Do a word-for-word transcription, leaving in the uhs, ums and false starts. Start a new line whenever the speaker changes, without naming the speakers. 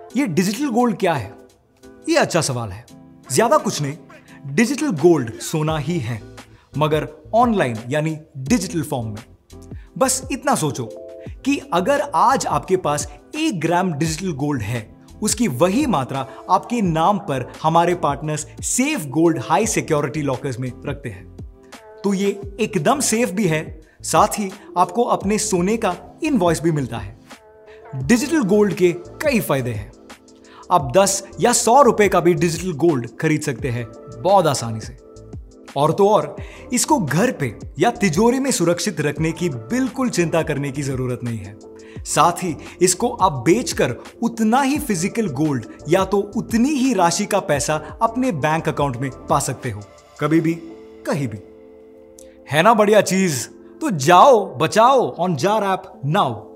ये digital gold क्या है? ये अच्छा सवाल है। ज्यादा कुछ नहीं, डिजिटल गोल्ड सोना ही है, मगर ऑनलाइन यानी डिजिटल फॉर्म में। बस इतना सोचो कि अगर आज आपके पास एक ग्राम डिजिटल गोल्ड है, उसकी वही मात्रा आपके नाम पर हमारे partners safe gold high security lockers में रखते हैं, तो ये एकदम सेफ भी है, साथ ही आपको अपने सोने का इनवॉइस भी मिलता है। डिजिटल गोल्ड के कई फायदे हैं। आप दस या सौ रुपए का भी डिजिटल गोल्ड खरीद सकते हैं बहुत आसानी से। और तो और इसको घर पे या तिजोरी में सुरक्षित रखने की बिल्कुल चिंता करने की जरूरत नहीं है। साथ ही इसको आप बेचकर उतना ही फिजिकल गोल्ड या तो उतनी ही राशि का पैसा अपने बैंक अकाउंट में पा सकते हो, कभी भी कहीं भी। है ना बढ़िया चीज? तो जाओ बचाओ ऑन जार ऐप नाउ।